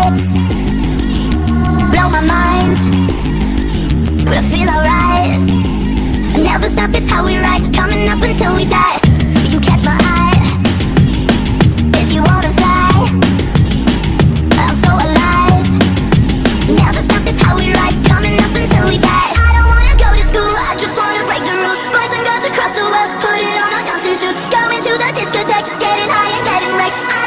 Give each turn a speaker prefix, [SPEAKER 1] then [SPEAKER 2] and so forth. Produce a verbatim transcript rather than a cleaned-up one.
[SPEAKER 1] lights blow my mind, but I feel alright. Never stop, it's how we ride, coming up until we die. You catch my eye, if you wanna fly, I'm so alive. Never stop, it's how we ride, coming up until we die. I don't wanna go to school, I just wanna break the rules. Boys and girls across the world, put it on our dancing shoes. Going to the discotheque, getting high and getting wrecked. I